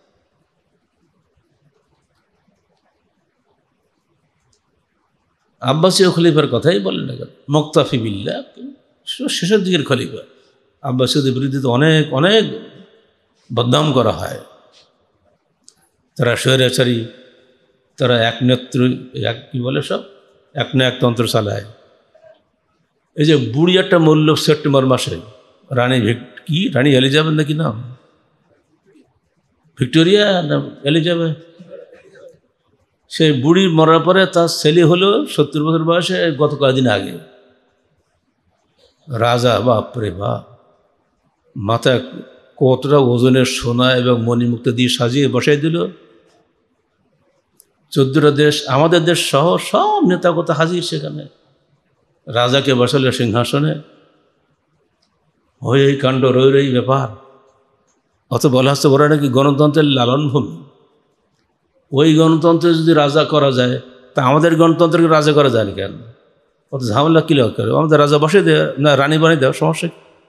আব্বাসীয় খলিফার কথাই বলেন না কেন, মুক্তাফি বিল্লাহ, শেষের দিকের খলিফা। আব্বাসীয়দের বিরুদ্ধে তো অনেক অনেক বদনাম করা হয়, তারা স্বৈরাচারী, তারা এক নেত্র এক কী বলে সব এক না একতন্ত্র চালায়। এই যে বুড়ি একটা মূল্য সেপ্টেম্বর মাসে, রানী কি রানী এলিজাবেথ নাকি নাম, ভিক্টোরিয়া না এলিজাবেথ, সেই বুড়ি মরার পরে তার ছেলে হলো সত্তর বছর বয়সে গত কয়েকদিন আগে। রাজা বাপরে বাপ, মাথায় কতটা ওজনের সোনা এবং মণিমুক্তা দিয়ে সাজিয়ে বসাই দিল। চোদ্দটা দেশ, আমাদের দেশ সহ সব নেতা কত হাজির সেখানে। রাজাকে বসালে সিংহাসনে, ওই এই কাণ্ড রই রই ব্যাপার। অত বলা হচ্ছে ওরা নাকি গণতন্ত্রের লালনভূমি। ওই গণতন্ত্রে যদি রাজা করা যায়, তা আমাদের গণতন্ত্রকে রাজা করা যায় না কেন? অত ঝামেলা কী লোক করে, আমাদের রাজা বসে দেয় না, রানী বানিয়ে দেওয়া, সমস্যা।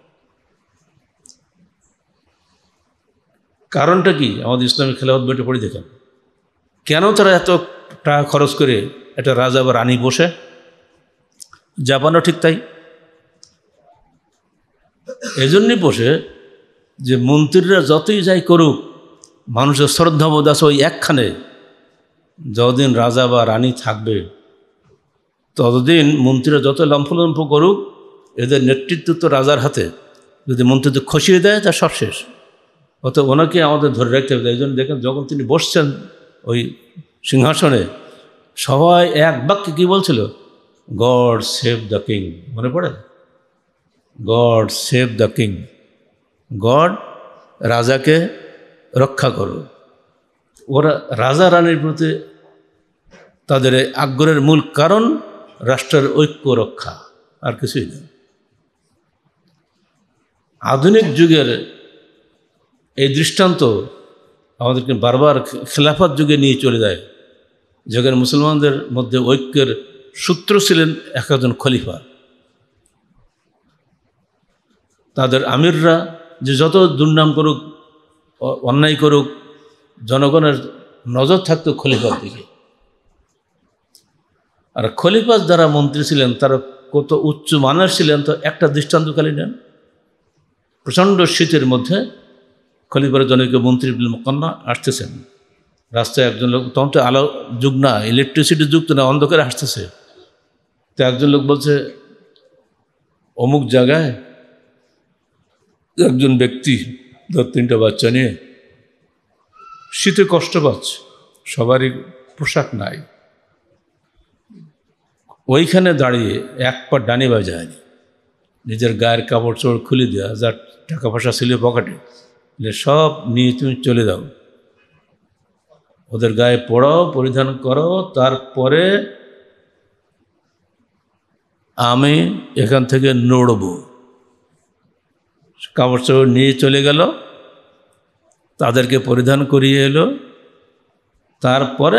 কারণটা কি? আমাদের ইসলামী খেলাফত বইটা পড়ে দেখেন, কেন তারা এত টাকা খরচ করে একটা রাজা বা রানী বসে। জাপানও ঠিক তাই, এজন্যই বসে যে মন্ত্রীরা যতই যাই করুক, মানুষের শ্রদ্ধাবোধ আছে ওই একখানে, যতদিন রাজা বা রানী থাকবে ততদিন মন্ত্রীরা যত লম্ফলম্ফ করুক, এদের নেতৃত্ব তো রাজার হাতে। যদি মন্ত্রিত্ব খসিয়ে দেয় তা সব শেষ। অত ওনাকে আমাদের ধরে রাখতে হবে। এই জন্য দেখেন, যখন তিনি বসছেন ওই সিংহাসনে, সবাই এক বাক্যে কী বলছিল, গড সেভ দ্য কিং। মনে পড়ে? God save the king, God রাজাকে রক্ষা করো। ওরা রাজা রানীর প্রতি তাদের আগ্রহের মূল কারণ রাষ্ট্রের ঐক্য রক্ষা, আর কিছুই না। আধুনিক যুগের এই দৃষ্টান্ত আমাদেরকে বারবার খেলাফত যুগে নিয়ে চলে যায়, যেখানে মুসলমানদের মধ্যে ঐক্যের সূত্র ছিলেন এক একজন খলিফা। তাদের আমিররা যে যত দুর্নাম করুক, অন্যায় করুক, জনগণের নজর থাকতো খলিফার দিকে। আর খলিফা যারা মন্ত্রী ছিলেন তারা কত উচ্চ মানের ছিলেন, তো একটা দৃষ্টান্ত খালি নেন। প্রচণ্ড শীতের মধ্যে খলিফার জনৈক মন্ত্রী মুকান্না আসতেছেন রাস্তায়, একজন লোক, তখন তো আলো যুগ না, ইলেকট্রিসিটি যুগ তো না, অন্ধকারে আসতেছে। তো একজন লোক বলছে, অমুক জায়গায় একজন ব্যক্তি ধর তিনটা বাচ্চা নিয়ে শীতে কষ্ট পাচ্ছে, সবারই পোশাক নাই, ওইখানে দাঁড়িয়ে এক পা ডানি বাজায়নি, নিজের গায়ের কাপড় চোপড় খুলে দেওয়া, যার টাকা পয়সা ছিল পকেটে, সব নিয়ে তুমি চলে যাও, ওদের গায়ে পড়াও, পরিধান করো, তারপরে আমি এখান থেকে নড়ব। কাপড় চোপড় নিয়ে চলে গেল, তাদেরকে পরিধান করিয়ে এলো, তারপরে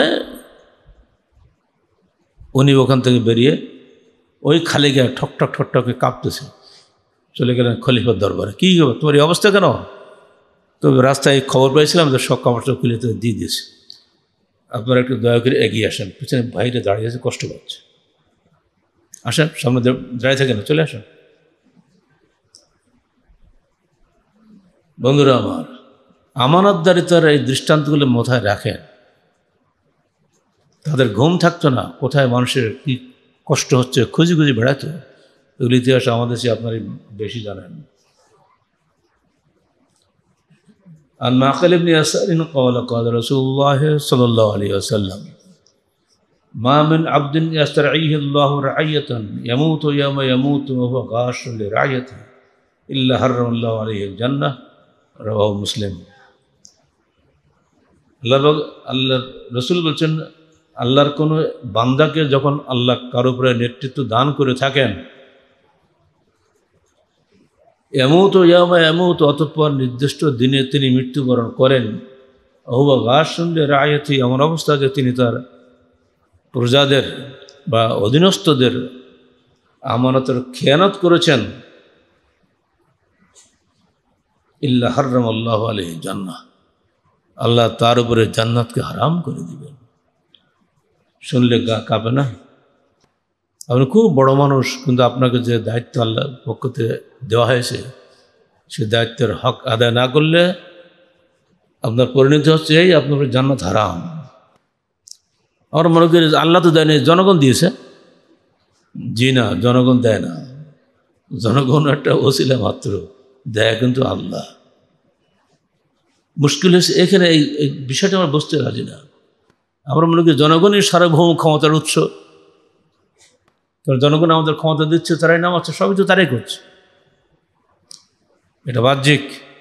উনি ওখান থেকে বেরিয়ে ওই খালি গায়ে ঠক ঠক ঠক ঠকে কাঁপতেছে চলে গেলেন খলিফার দরবারে। কী হবে তোমার এই অবস্থা কেন? তো রাস্তায় খবর পেয়েছিলাম যে সব কাপড় চোপড় খুলে তো দিয়ে দিয়েছে, আপনারা একটু দয়া করে এগিয়ে আসেন, পিছনে ভাইরা দাঁড়িয়ে আছে, কষ্ট পাচ্ছে, আসেন, সামনে দাঁড়িয়ে থাকে না, চলে আসেন। বন্ধুরা আমার, আমানতদারিতার এই দৃষ্টান্তগুলো মাথায় রাখেন। তাদের ঘুম থাকতো না, কোথায় মানুষের কী কষ্ট হচ্ছে খুঁজি খুঁজি বেড়াতো। এগুলো ইতিহাস আমাদের চেয়ে আপনারই বেশি জানেন। عن معقل بن يسار قال قال رسول الله صلى الله عليه وسلم ما من عبد يسترعيه الله رعية يموت يوم يموت وهو غاش لرعيته إلا حرم الله عليه الجنة رواه مسلم। আল্লাহ আল্লাহ রসুল বলছেন, আল্লাহর কোনো বান্দাকে যখন আল্লাহ কারো উপরে নেতৃত্ব দান করে থাকেন, এমত ইয়ামা এমত, অতঃপর নির্দিষ্ট দিনে তিনি মৃত্যুবরণ করেন, অহুবা ঘাস শুনলে রায়তি, এমন অবস্থা যে তিনি তার প্রজাদের বা অধীনস্থদের আমানতের খেয়ানত করেছেন, ইল্লা হাররাম আল্লাহু আলাইহি জান্নাহ, আল্লাহ তার উপরে জান্নাতকে হারাম করে দিবেন। শুনলে গা কাঁপে না? আপনি খুব বড় মানুষ, কিন্তু আপনাকে যে দায়িত্ব আল্লাহর পক্ষ থেকে দেওয়া হয়েছে, সে দায়িত্বের হক আদায় না করলে আপনার পরিণতি হচ্ছে এই আপনার জান্নাত হারাম। আমার মনে করি আল্লাহ তো দেয়নি, জনগণ দিয়েছে। জি না, জনগণ দেয় না, জনগণ একটা ওসিলা মাত্র, দেয় কিন্তু আল্লাহ। মুশকিল হয়েছে এখানে, এই এই বিষয়টা আমরা বুঝতে রাজি না। আমরা মনে করি জনগণই সার্বভৌম ক্ষমতার উৎস, কারণ জনগণ আমাদের ক্ষমতা দিচ্ছে, তারাই নামাচ্ছে, সবই তো তারাই করছে। এটা বাহ্যিক,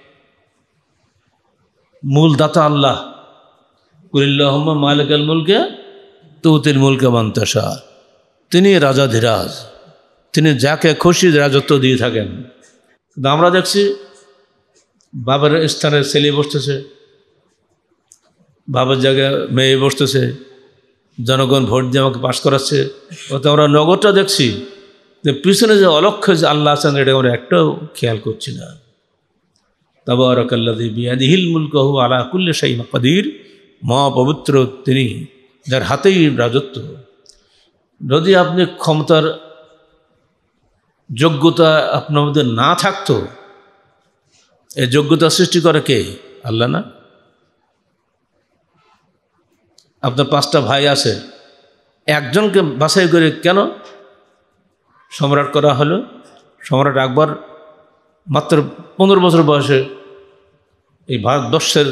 মূল দাতা আল্লাহ। কুলিল্লাহুম্মা মালিকাল মুলকে তুতিল মুলকা মান তাশা, তিনি রাজাধিরাজ, তিনি যাকে খুশি রাজত্ব দিয়ে থাকেন। কিন্তু আমরা দেখছি বাবার স্থানে ছেলে বসতেছে, বাবার জায়গায় মেয়ে বসতেছে, জনগণ ভোট দিয়ে আমাকে পাশ করাচ্ছে। ওতে আমরা নগদটা দেখছি, যে পিছনে যে অলক্ষ্য যে আল্লাহ আছেন, এটা আমরা একটাও খেয়াল করছি না। তাবারাকাল্লাযী বিয়াদিহিল মুলকু ওয়া আলা কুল্লি শাইইন কাদির, মহাপবিত্র তিনি, যার হাতেই রাজত্ব। যদি আপনি ক্ষমতার যোগ্যতা আপনার মধ্যে না থাকতো, এই যোগ্যতা সৃষ্টি করে কে? আল্লাহ না? আপনার পাঁচটা ভাই আছে, একজনকে বাছাই করে কেন সম্রাট করা হলো? সম্রাট আকবর মাত্র পনেরো বছর বয়সে এই ভারতবর্ষের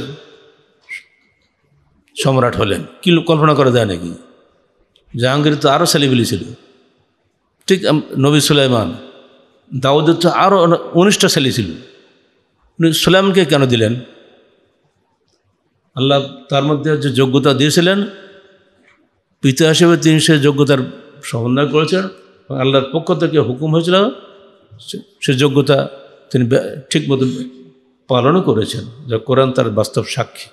সম্রাট হলেন। কি কল্পনা করা যায় নাকি? জাহাঙ্গীর তো আরও ছেলেপিলি ছিল, ঠিক নবী সুলাইমান, দাউদের তো আরও উনিশটা ছেলে ছিল। উনি সুলাইমানকে কেন দিলেন? আল্লাহ তার মধ্যে যে যোগ্যতা দিয়েছিলেন, পিতা হিসেবে তিনি সে যোগ্যতার সমন্বয় করেছেন। আল্লাহর পক্ষ থেকে হুকুম হয়েছিল, সে যোগ্যতা তিনি ঠিক মতো পালনও করেছেন, যা কোরআন তার বাস্তব সাক্ষী।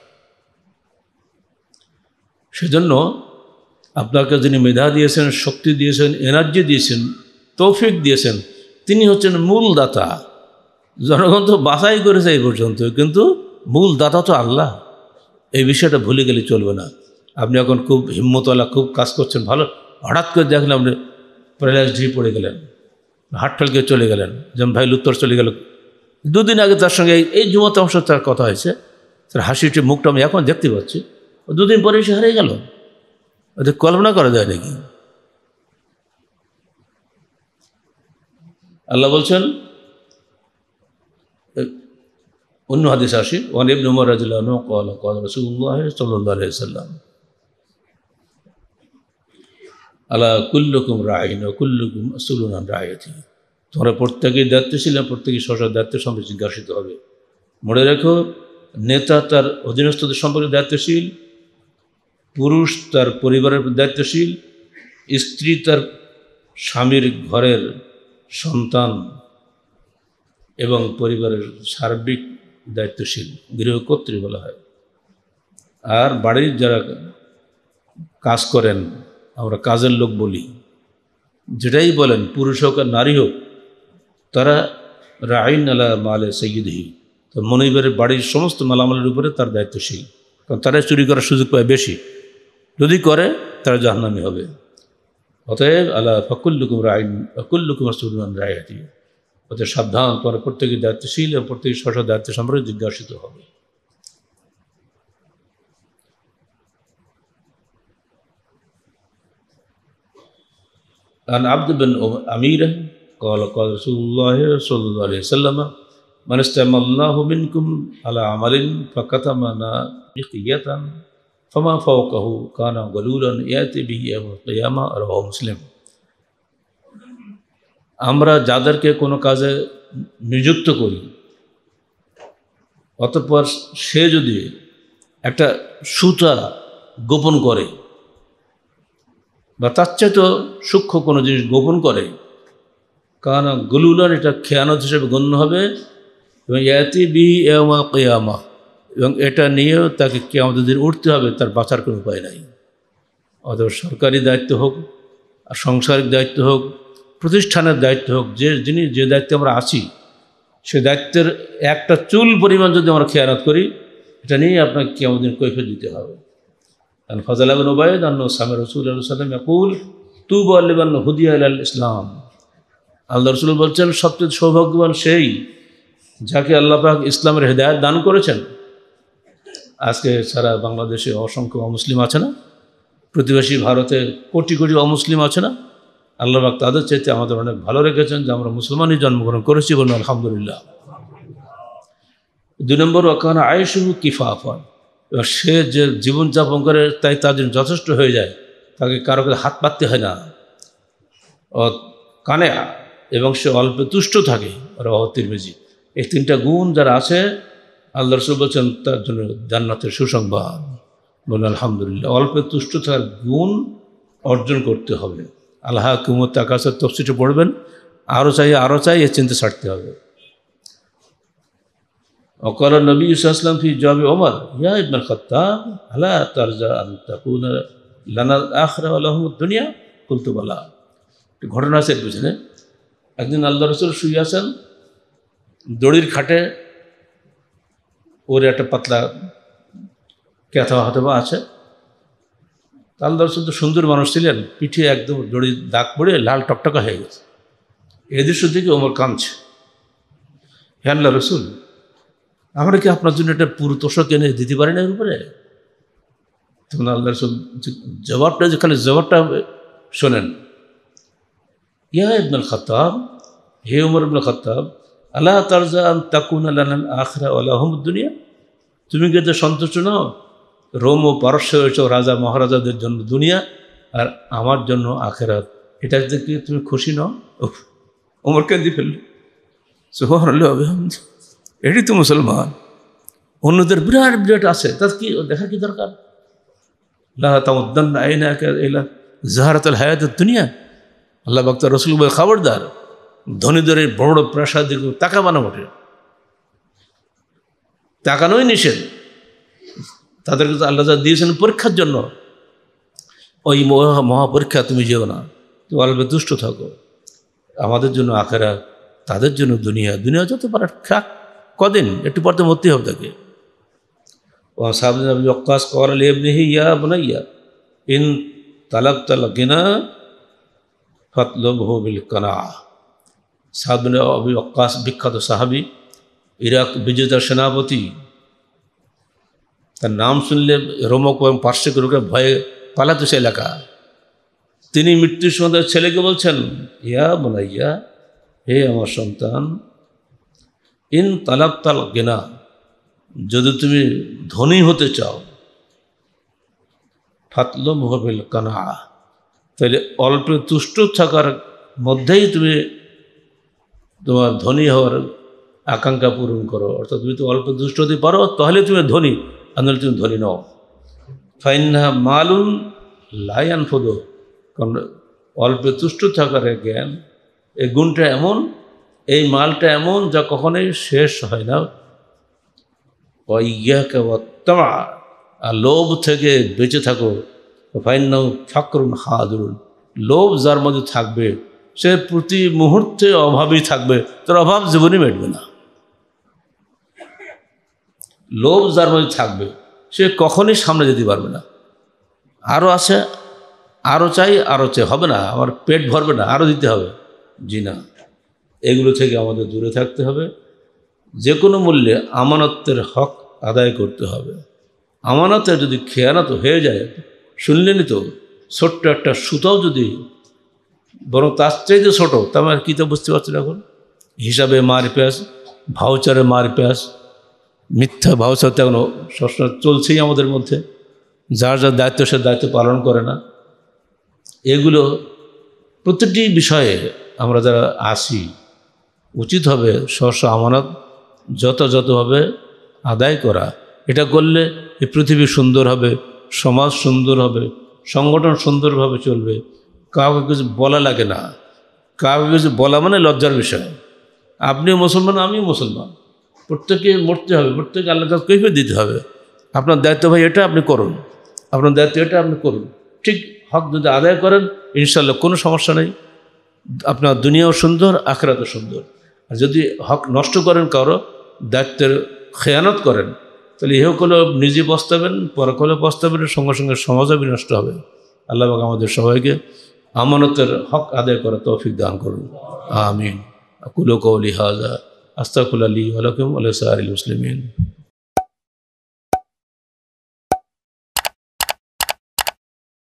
সেজন্য আপনাকে যিনি মেধা দিয়েছেন, শক্তি দিয়েছেন, এনার্জি দিয়েছেন, তৌফিক দিয়েছেন, তিনি হচ্ছেন মূল দাতা। জনগণ তো বাছাই করেছে এই পর্যন্ত, কিন্তু মূল দাতা তো আল্লাহ। এই বিষয়টা ভুলে গেলে চলবে না। আপনি এখন খুব হিম্মতওয়ালা, খুব কাজ করছেন, ভালো, হঠাৎ করে দেখলেন আপনি প্যারালাইজ হয়ে পড়ে গেলেন, হাট ফেলকে চলে গেলেন, যেমন ভাই লুত্তর চলে গেল। দুদিন আগে তার সঙ্গে এই যুবত অংশ তার কথা হয়েছে, তার হাসিটি মুখটা আমি এখন দেখতে পাচ্ছি, দুদিন পরে সে হারিয়ে গেল। ওদের কল্পনা করা যায় নাকি? আল্লাহ বলছেন অন্য হাদিস আসি, ওয়ান ইবনে উমর রাদিয়াল্লাহু আনহু قال قال رسول الله صلى الله عليه وسلم আলা কুল্লুকুম রাঈন ওয়া কুল্লুকুম মাসউলুন আন রাইয়াতিহি, তোমরা প্রত্যেকেই দায়িত্বশীল, প্রত্যেকেই স্ব দায়িত্বের সম্পর্কে জিজ্ঞাসিত হবে। মনে রেখো, নেতা তার অধীনস্থদের সম্পর্কে দায়িত্বশীল, পুরুষ তার পরিবারের দায়িত্বশীল, স্ত্রী তার স্বামীর ঘরের সন্তান এবং পরিবারের সার্বিক দায়িত্বশীল, গৃহকর্ত্রী বলা হয়। আর বাড়ির যারা কাজ করেন, আমরা কাজের লোক বলি, যেটাই বলেন, পুরুষ হোক আর নারী হোক, তারা রাঈন আলা মালে সাইয়্যিদিহি, তো মনিবের বাড়ির সমস্ত মালামালের উপরে তার দায়িত্বশীল, কারণ তারাই চুরি করার সুযোগ পায় বেশি, যদি করে তারা জাহান্নামী হবে। অতএব আলা ফাকুল্লুকুম রাঈন ওয়া কুল্লুকুম মাসউলুন আন রাইয়াতিহি, অতএব সাবধান, তোমরা প্রত্যেকেই দায়িত্বশীল এবং প্রত্যেকেই স্ব স্ব দায়িত্ব সম্পর্কে জিজ্ঞাসিত হবে। عن عبد بن أميرة قال قال رسول الله صلى الله عليه وسلم من استعمل الله منكم على عمل فكتمنا بقية فما فوقه كان غلولا يأتي به يوم القيامة رواه مسلم। আমরা যাদেরকে কোনো কাজে নিযুক্ত করি অতঃপর সে যদি একটা সুতা গোপন করে বা তার চাইতে সূক্ষ্ম কোনো জিনিস গোপন করে, কারণ গলুলান এটা খেয়ানত হিসেবে গণ্য হবে এবং ইয়াতি বি ইয়াউমা কিয়ামা, এবং এটা নিয়েও তাকে কিয়ামতের দিন উঠতে হবে, তার বাঁচার কোনো উপায় নাই। অথবা সরকারি দায়িত্ব হোক আর সাংসারিক দায়িত্ব হোক, প্রতিষ্ঠানের দায়িত্ব হোক, যে যিনি যে দায়িত্বে আমরা আছি সে দায়িত্বের একটা চুল পরিমাণ যদি আমরা খেয়ানত করি, এটা নিয়ে আপনাকে কিয়ামতের দিন কৈফিয়ত দিতে হবে। কারণ ফাযল ইবনে উবাইদ আন্নাহু সামি'a রাসূলুল্লাহ সাল্লাল্লাহু আলাইহি ওয়াসাল্লাম ইয়াকুল তুবা লিমান হুদিয়া ইলাল ইসলাম। আল্লাহ রাসূল বলছেন সবচেয়ে সৌভাগ্যবান সেই যাকে আল্লাহ পাক ইসলামের হেদায়েত দান করেছেন। আজকে সারা বাংলাদেশে অসংখ্য অমুসলিম আছে না, প্রতিবেশী ভারতে কোটি কোটি অমুসলিম আছে না, আল্লাহ পাক তাদের চাইতে আমাদের অনেক ভালো রেখেছেন যে আমরা মুসলমানই জন্মগ্রহণ করেছি, বলুন আলহামদুলিল্লাহ। দুই নম্বর ওয়াকানা আয়েশুহু কিফাফা, সে যে জীবনযাপন করে তাই তার জন্য যথেষ্ট হয়ে যায়, তাকে কারো কাছে হাত পাততে হয় না। ও কানে এবং সে অল্প তুষ্ট থাকে, রাওয়াহু তিরমিজি। এই তিনটা গুণ যারা আছে আল্লাহ রাসূল বলছেন তার জন্য জান্নাতের সুসংবাদ, বলুন আলহামদুলিল্লাহ। অল্প তুষ্ট থাকার গুণ অর্জন করতে হবে। আল্লাহ কুমত আকাশের তফসিরে পড়বেন, আরও চাই আরও চাই, এর চিন্তা ছাড়তে হবে। وقال النبي صلى الله عليه وسلم في جواب عمر يا ابن الخطاب ألا ترجى أن تكون لنا الآخرة ولهم الدنيا قلت بلى। ঘটনা আছে এর পিছনে। একদিন আল্লাহ রাসূল শুয়ে আছেন, দড়ির খাটে ওর একটা পাতলা ক্যাথা হয়তো বা আছে। আল্লাহ রাসূল তো সুন্দর মানুষ ছিলেন, পিঠে একদম দড়ির দাগ পড়ে লাল টকটকা হয়ে গেছে। এই দৃশ্য থেকে ওমর কাঁদছে, হে আল্লাহ রাসূল, আমরা কি আপনার জন্য একটা পুরো তোষক এনে দিতে পারি না এর উপরে? তখন আল্লাহ রাসূল জবাবটা যে খালি জবাবটা শোনেন, ইয়া ইবনুল খাত্তাব, হে ওমর ইবনুল খাত্তাব, আলা তারজা আন তাকুনা লানাল আখিরা ওয়া লাহুমুদ দুনিয়া, তুমি কি এতে সন্তুষ্ট নও রোম ও পারস্য এসব রাজা মহারাজাদের জন্য দুনিয়া আর আমার জন্য আখিরাত, এটা দেখে তুমি খুশি নও? ওমর কেঁদে ফেলল। সুবহানাল্লাহ, এটি তো মুসলমান। অন্যদের বিরাট বিরাট আছে, তার কি দেখার কি দরকার? লা তামুদ্দান্না আইনাকা ইলা যাহারাতুল হায়াতুদ দুনিয়া, আল্লাহ পাক তার রাসূল বলে খবরদার, ধনীদের বড় বড় প্রাসাদ দিকে তাকাবা না মোটে, তাকানোই নিষেধ। তাদেরকে তো আল্লাহ যা দিয়েছেন পরীক্ষার জন্য, ওই মহা মহাপরীক্ষা তুমি যেও না, তুমি অল্প দুষ্ট থাকো। আমাদের জন্য আখেরাত, তাদের জন্য দুনিয়া। দুনিয়া যত পারে খাক, কদিন একটু পর তো মরতে হবে তাকে। ও সাহাবী আবু ওয়াক্কাস ক্বালা লিইবনিহি ইয়া বুনাইয়া ইন তালাবতাল গিনা ফাতলুবহু বিল কানাআ। সাহাবী আবু ওয়াক্কাস বিখ্যাত সাহাবী, ইরাক বিজেতার সেনাপতি। তার নাম শুনলে রোমক এবং পার্শ্বিক লোকের ভয়ে পালাতো সে এলাকা। তিনি মৃত্যুর সময় তার ছেলেকে বলছেন, ইয়া বুনাইয়া, হে আমার সন্তান, ইন তালাবতাল গিনা, যদি তুমি ধনী হতে চাও, ফাতলুবহু বিল কানাআ, তাহলে অল্প তুষ্ট থাকার মধ্যেই তুমি তোমার ধনী হওয়ার আকাঙ্ক্ষা পূরণ করো। অর্থাৎ তুমি তো অল্প দুষ্ট হতে পারো, তাহলে তুমি ধনী, আর নাহলে তুমি ধনী নও। ফাইন্নাহা মালুন লা ইয়ানফুদু, কারণ অল্প তুষ্ট থাকার জ্ঞান, এই গুণটা এমন, এই মালটা এমন যা কখনোই শেষ হয় না। ওয়া ইয়াকা ওয়াত তামা, আর লোভ থেকে বেঁচে থাকো। ফাইন্নাহু ফাকরুন হাদিরুন, লোভ যার মধ্যে থাকবে সে প্রতি মুহূর্তে অভাবই থাকবে, তার অভাব জীবনে মিটবে না। লোভ যার মধ্যে থাকবে সে কখনই সামনে যেতে পারবে না। আরও আছে, আরও চাই, আরও চাই, হবে না, আমার পেট ভরবে না, আরও দিতে হবে, জি না। এগুলো থেকে আমাদের দূরে থাকতে হবে। যে কোনো মূল্যে আমানতের হক আদায় করতে হবে। আমানতের যদি খেয়ানত হয়ে যায়, শুনলেনই তো, ছোট্ট একটা সুতাও যদি বরং তার চাইতে ছোটো, তার মানে কী তো বুঝতে পারছেন এখন? হিসাবে মার পেঁয়াজ, ভাউচারে মার পেঁয়াজ, মিথ্যা ভাউচার তো এখনও সবসময় চলছেই আমাদের মধ্যে। যার যার দায়িত্ব সে দায়িত্ব পালন করে না। এগুলো প্রতিটি বিষয়ে আমরা যারা আসি উচিত হবে স্ব আমানত যথাযথভাবে আদায় করা। এটা করলে এই পৃথিবী সুন্দর হবে, সমাজ সুন্দর হবে, সংগঠন সুন্দরভাবে চলবে। কাউকে কিছু বলা লাগে না, কাউকে কিছু বলা মানে লজ্জার বিষয়। আপনিও মুসলমান, আমিও মুসলমান, প্রত্যেকে মরতে হবে, প্রত্যেকে আল্লাহ কাছে কৈফিয়ত দিতে হবে। আপনার দায়িত্ব ভাই এটা আপনি করুন, আপনার দায়িত্ব এটা আপনি করুন। ঠিক হক যদি আদায় করেন ইনশাআল্লাহ কোনো সমস্যা নেই, আপনার দুনিয়াও সুন্দর, আখিরাতও সুন্দর। আর যদি হক নষ্ট করেন, কারো দায়িত্বের খেয়ানত করেন, তাহলে ইহকালেও নিজে পস্তাবেন, পরকালেও পস্তাবেন, সঙ্গে সঙ্গে সমাজও বিনষ্ট হবে। আল্লাহ পাক আমাদের সবাইকে আমানতের হক আদায় করার তৌফিক দান করুন, আমিন। আকুলু কওলি হাযা আস্তাগফিরুল্লাহ লি ওয়া লাকুম ওয়া লিসাইরিল মুসলিমিন।